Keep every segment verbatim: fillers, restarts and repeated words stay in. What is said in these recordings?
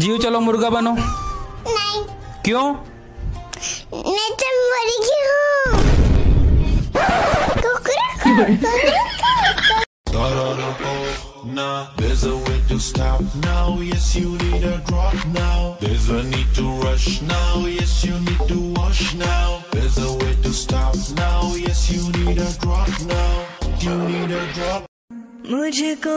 जियो चलो मुर्गा बनो। नहीं। क्यों? मैं तो मुर्गी हूँ। Nah, there's a way to stop now. Yes, you need a drop now. There's a need to rush now. Yes, you need to wash now. There's a way to stop now. Yes, you need a drop now. You need a drop. मुझको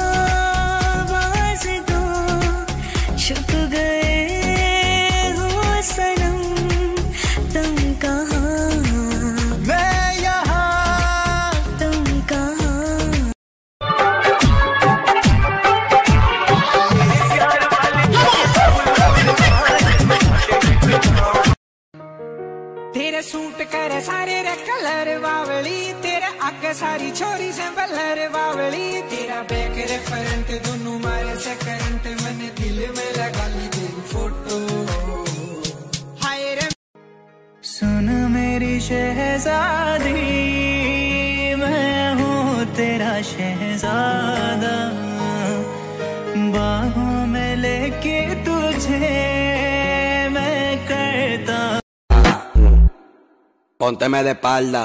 आवाज़ दो, छुप गए हो सनम, तुम कहाँ, मैं यहाँ, तुम कहाँ। तेरे सूट करे सारे रे कलर बावली, तेरे आगे सारी छोरी से बलर बावली, तेरा बैक रे फ्रंट दोनों मारे से करंट, मैंने दिल में लगा ली तेरी फोटो। हाय रे सुन मेरी शहजादी, मैं हूँ तेरा शहजादा, बाहों में लेके तुझे मैं करता। Pónteme de espalda.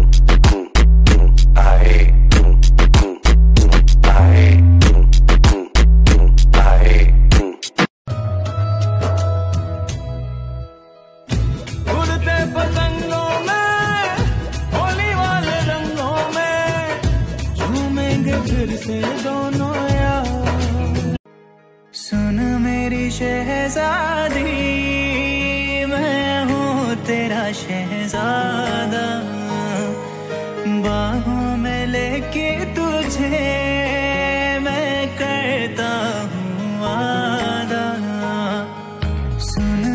उड़ते पतंगों में, होली वाले रंगों में, झूमेंगे फिर से दोनों यार। सुन मेरी शहजादी, मैं हूँ तेरा शहजादा, बाहों में लेके तुझे मैं करता हूँ वादा। सुन